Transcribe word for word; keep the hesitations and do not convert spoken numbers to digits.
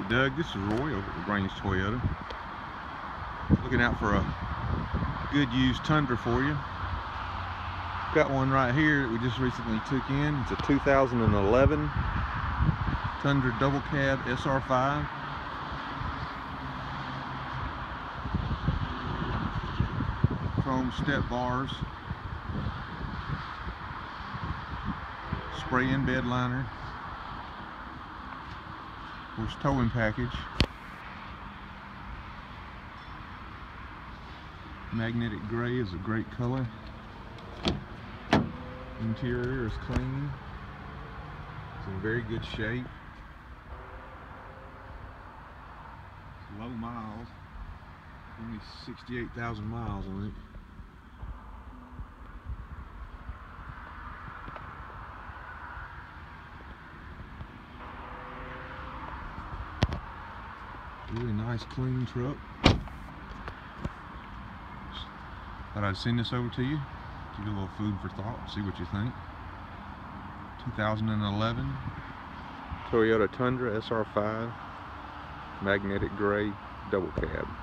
it, Doug. This is Roy over at Grange Toyota. Looking out for a good used Tundra for you. Got one right here that we just recently took in. It's a two thousand eleven Tundra double cab S R five. Chrome step bars. Spray-in bed liner. Of course, towing package. Magnetic gray is a great color. Interior is clean. It's in very good shape. It's low miles. Only sixty-eight thousand miles on it. Really nice, clean truck. Thought I'd send this over to you, give you a little food for thought, see what you think. two thousand eleven Toyota Tundra S R five, magnetic gray double cab.